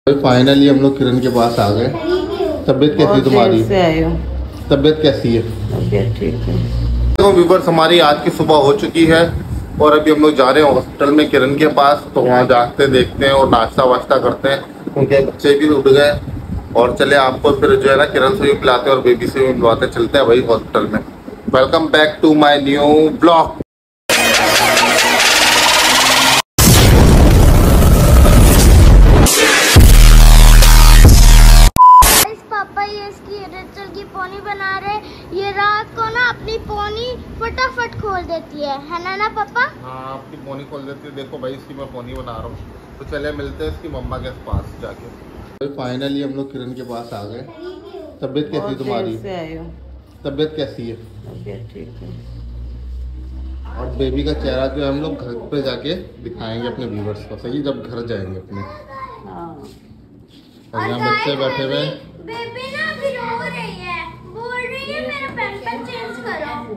Finally हम लोग किरण के पास आ गए। तबीयत कैसी है तुम्हारी? तबीयत कैसी है? तबीयत ठीक है। तो व्यूअर्स, हमारी आज की सुबह हो चुकी है और अभी हम लोग जा रहे हैं हॉस्पिटल में किरण के पास। तो वहाँ जाते देखते हैं और नाश्ता वाश्ता करते हैं। उनके बच्चे भी उठ गए और चले आपको फिर जो है ना किरण से भी पिलाते हैं और बेबी से भी मिलवाते। चलते हैं भाई हॉस्पिटल में। Welcome back to my new blog. Pony बना रहे, ये रात को ना अपनी पोनी फटाफट खोल देती है ना पापा? हाँ, आपकी पोनी खोल देती है। देखो भाई, इसकी मैं पोनी बना रहा हूँ। तो चले मिलते हैं इसकी मम्मा के पास जाके। फाइनली हम लोग किरण के पास आ गए। तबीयत कैसी है तुम्हारी? तबीयत कैसी है? तबीयत ठीक है। और बेबी का चेहरा जो है हम लोग घर पे जाके दिखाएंगे अपने व्यूवर्स को, सही, जब घर जाएंगे अपने। और यहाँ बच्चे बैठे हुए। बेबी ना अभी रो रही है, बोल रही है मेरा पैम्पर चेंज करो।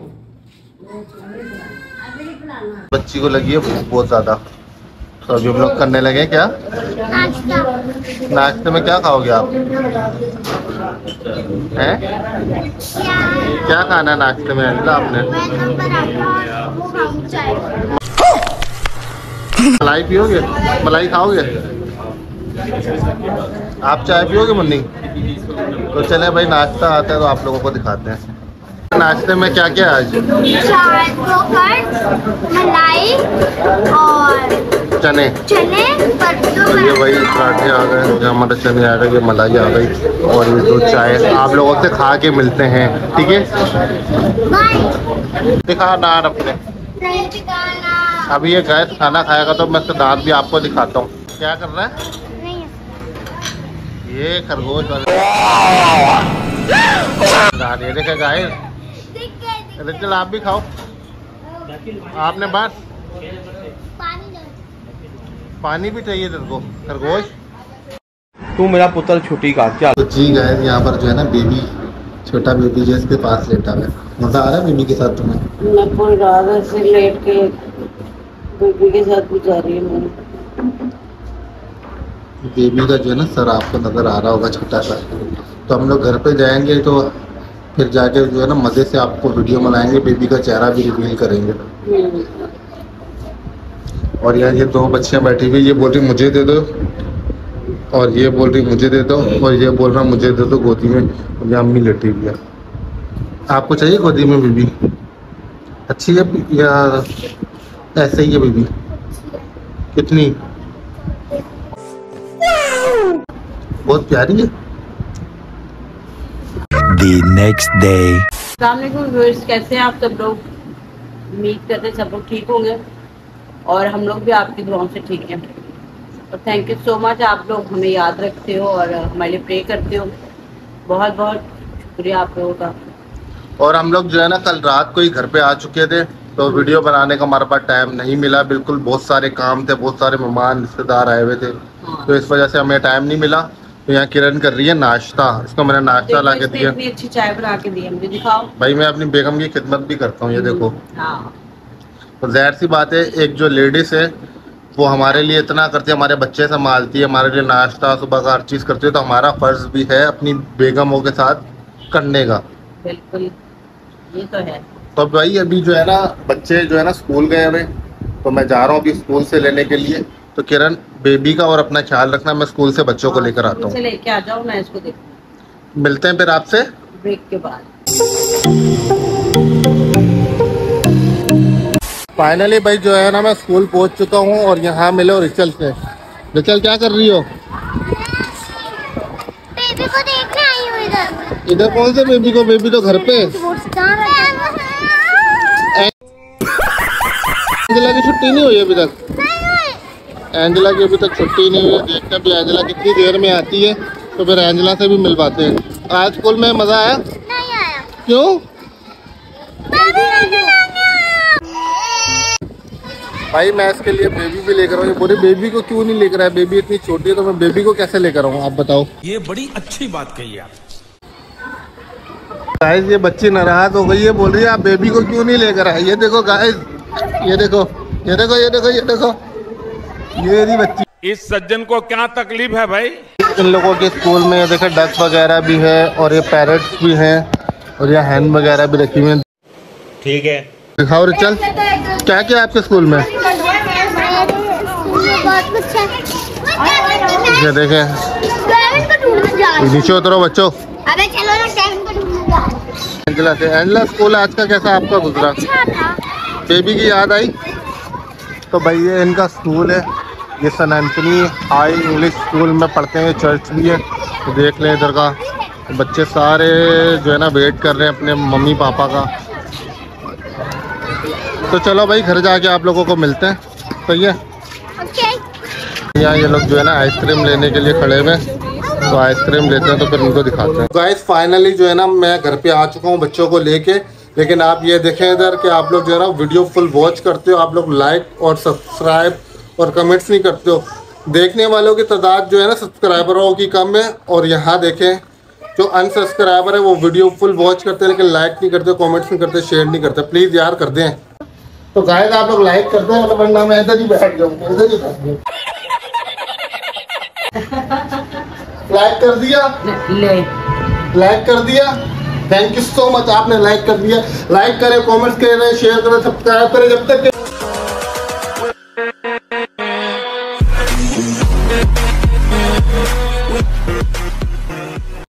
बच्ची को लगी है भूख बहुत ज्यादा, तो अभी हम लोग करने लगे क्या नाश्ता। नाश्ते में क्या खाओगे आप? हैं? क्या खाना है नाश्ते में अंजला आपने? मलाई पियोगे? मलाई खाओगे? आप चाय पियोगे मुन्नी? तो चले भाई, नाश्ता आता है तो आप लोगों को दिखाते हैं। नाश्ते में क्या क्या है आज? चाय, मलाई और चने तो ये वही पराठे आ गए, जो हमारे चने आ गए, ये मलाई आ गई और ये दो चाय। आप लोगों से खा के मिलते हैं, ठीक है? दिखा नार अपने। अभी ये गैस खाना खाएगा तो मैं इसका दांत भी आपको दिखाता हूँ। क्या कर रहा है ये खरगोश वाला? देखा गाय, चल आप भी खाओ। आपने बात पानी भी चाहिए तेरे को खरगोश? तू मेरा पुत्र छुट्टी का क्या? तो जी गाइस, यहाँ पर जो है ना बेबी, छोटा बेबी जो इसके पास लेटा है। मजा आ रहा है बेबी के साथ तुम्हें? मैं पूरी रात ऐसे लेट के बेबी के साथ गुजारी है मैंने। बेबी का जो है ना सर आपको नजर आ रहा होगा छोटा सा। तो हम लोग घर पे जाएंगे तो फिर जाके जो है ना मजे से आपको वीडियो बनाएंगे, बेबी का चेहरा भी रिवील करेंगे। और यहाँ ये दो बच्चियाँ बैठी हुई, ये बोल रही मुझे दे दो और ये बोल रही मुझे दे दो और ये बोल रहा मुझे दे दो गोदी में। और ये अम्मी लेटी हुई है। आपको चाहिए गोदी में बेबी? अच्छी है या ऐसे ही है बेबी? कितनी बहुत प्यारी है। The next day. अस्सलाम वालेकुम व्यूअर्स, कैसे हैं आप सब लोग? उम्मीद करते हैं सब लोग ठीक होंगे और हम लोग भी आपकी दुआओं से ठीक हैं। और थैंक यू सो मच, आप लोग हमें याद रखते हो और हमारे लिए प्रे करते हो। बहुत बहुत शुक्रिया आप लोगों का। और हम लोग जो है ना कल रात को ही घर पे आ चुके थे, तो वीडियो बनाने का हमारे पास टाइम नहीं मिला बिल्कुल। बहुत सारे काम थे, बहुत सारे मेहमान रिश्तेदार आए हुए थे, तो इस वजह से हमें टाइम नहीं मिला। तो यहाँ किरण कर रही है नाश्ता। इसको मैंने नाश्ता ला के दिया। इतनी अच्छी चाय बना के दी, मुझे दिखाओ भाई, मैं अपनी बेगम की खिदमत भी करता हूँ, ये देखो। हाँ, तो जाहिर सी बात है, एक जो लेडीज है वो हमारे लिए इतना करती है, हमारे बच्चे संभालती है, हमारे लिए नाश्ता सुबह का हर चीज़ करती है। तो हमारा फर्ज भी है अपनी बेगमों के साथ करने का। बिल्कुल, ये तो है। तो भाई अभी जो है ना बच्चे जो है ना स्कूल गए हुए, तो मैं जा रहा हूँ अभी स्कूल से लेने के लिए। तो किरण, बेबी का और अपना ख्याल रखना, मैं स्कूल से बच्चों को लेकर आता हूँ। लेके आ जाओ, मैं इसको देखूँ। मिलते हैं फिर आपसे ब्रेक के बाद। फाइनली भाई जो है ना मैं स्कूल पहुँच चुका हूँ और यहाँ मिले रिचल से। रिचल, क्या कर रही हो? बेबी को देखने आई हूँ इधर। इधर कौन से बेबी को? बेबी तो घर पे। एंजेला की छुट्टी नहीं हुई अभी तक? एंजेला की अभी तक छुट्टी नहीं हुई। देखते हैं अभी एंजेला कितनी देर में आती है, तो फिर एंजेला से भी मिलवाते हैं। आज स्कूल में मजा आया? नहीं आया। क्यों? भाई मैं इसके लिए बेबी भी लेकर आऊँ। ये बोले बेबी को क्यों नहीं लेकर आया? बेबी इतनी छोटी है तो मैं बेबी को कैसे लेकर आऊँ, आप बताओ। ये बड़ी अच्छी बात कही आप। गाइस, ये बच्ची नाराज हो गई है, बोल रही है आप बेबी को क्यों नहीं लेकर आए। ये देखो गाइस, ये देखो, ये देखो, ये देखो, ये देखो, ये बच्ची। इस सज्जन को क्या तकलीफ है भाई? इन लोगों के स्कूल में ये देखे डक वगैरह भी है और ये पैरट्स भी हैं और ये हैन वगैरह भी रखी हुई हैं। ठीक है, दिखाओ रिचल, क्या क्या है आपके स्कूल में? बहुत कुछ है। ये देखे, नीचे उतरो बच्चों। अबे चलो ना, केविन को ढूंढने जा रहे हैं। एंजेला स्कूल आज का कैसा आपका गुजरा? अच्छा था। बेबी की याद आई? तो भाई ये इनका स्कूल है, ये Saint Anthony high English school में पढ़ते हैं, चर्च भी है। तो देख लें इधर का, तो बच्चे सारे जो है ना वेट कर रहे हैं अपने मम्मी पापा का। तो चलो भाई घर जाके आप लोगों को मिलते हैं, सही है? यहाँ ये लोग जो है ना आइसक्रीम लेने के लिए खड़े हुए हैं, तो आइसक्रीम लेते हैं तो फिर उनको दिखाते हैं। गाइस फाइनली जो है ना मैं घर पे आ चुका हूँ बच्चों को लेके। लेकिन आप ये देखें इधर कि आप लोग जो है ना वीडियो फुल वॉच करते हो, आप लोग लाइक और सब्सक्राइब और कमेंट्स नहीं करते हो। देखने वालों की तादाद जो है ना सब्सक्राइबरों की कम है, और यहाँ देखें जो अनसब्सक्राइबर है वो वीडियो फुल वॉच करते हैं लेकिन लाइक नहीं करते, कमेंट्स नहीं करते, शेयर नहीं करते। प्लीज़ यार कर दें। तो गाइस आप लोग लाइक करते हैं वरना मैं इधर ही बैठ जाऊँगा, इधर ही बैठ जाऊँगा। लाइक कर दिया? ले लाइक कर दिया? थैंक यू सो मच, आपने लाइक कर दिया। लाइक करें, कमेंट्स करें, शेयर करें, सब्सक्राइब करें। जब तक